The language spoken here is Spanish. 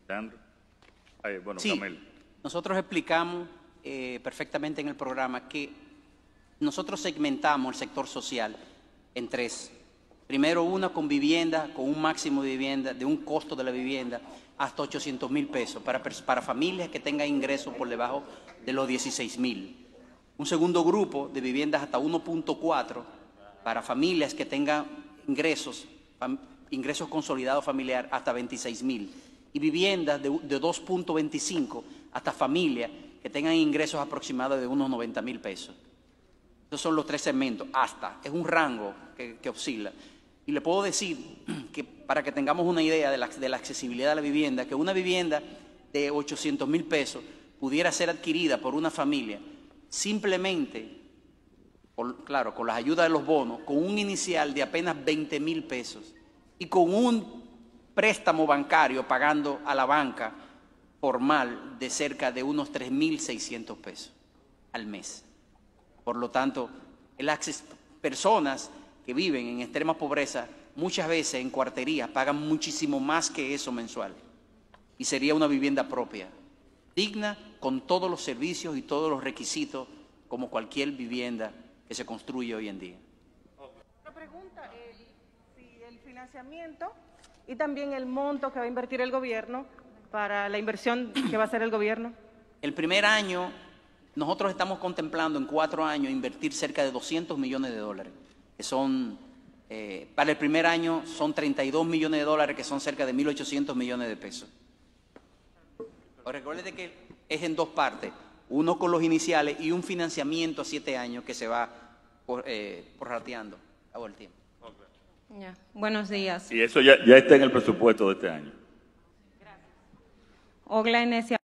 Leandro. Bueno, Sí, Camel. nosotros explicamos perfectamente en el programa que nosotros segmentamos el sector social en tres. Primero, una con vivienda, con un máximo de vivienda, de un costo de la vivienda hasta 800,000 pesos para familias que tengan ingresos por debajo de los 16,000. Un segundo grupo de viviendas hasta 1.4 para familias que tengan ingresos consolidados familiar hasta 26,000. Y viviendas de 2.25 hasta familias que tengan ingresos aproximados de unos 90,000 pesos. Esos son los tres segmentos, hasta. Es un rango que oscila. Y le puedo decir que para que tengamos una idea de la accesibilidad de la vivienda, que una vivienda de 800,000 pesos pudiera ser adquirida por una familia simplemente, claro, con las ayudas de los bonos, con un inicial de apenas 20,000 pesos y con un préstamo bancario pagando a la banca formal de cerca de unos 3,600 pesos al mes. Por lo tanto, personas que viven en extrema pobreza, muchas veces en cuarterías, pagan muchísimo más que eso mensual. Y sería una vivienda propia, digna, con todos los servicios y todos los requisitos, como cualquier vivienda que se construye hoy en día. Otra pregunta, si el financiamiento y también el monto que va a invertir el gobierno para la inversión que va a hacer el gobierno. El primer año, nosotros estamos contemplando en 4 años invertir cerca de 200 millones de dólares, que son, para el primer año son 32 millones de dólares, que son cerca de 1.800 millones de pesos. Recuerde que es en dos partes, uno con los iniciales y un financiamiento a 7 años que se va prorrateando. Acabó el tiempo. Ya. Buenos días. Y eso ya está en el presupuesto de este año. Ogla Enesia.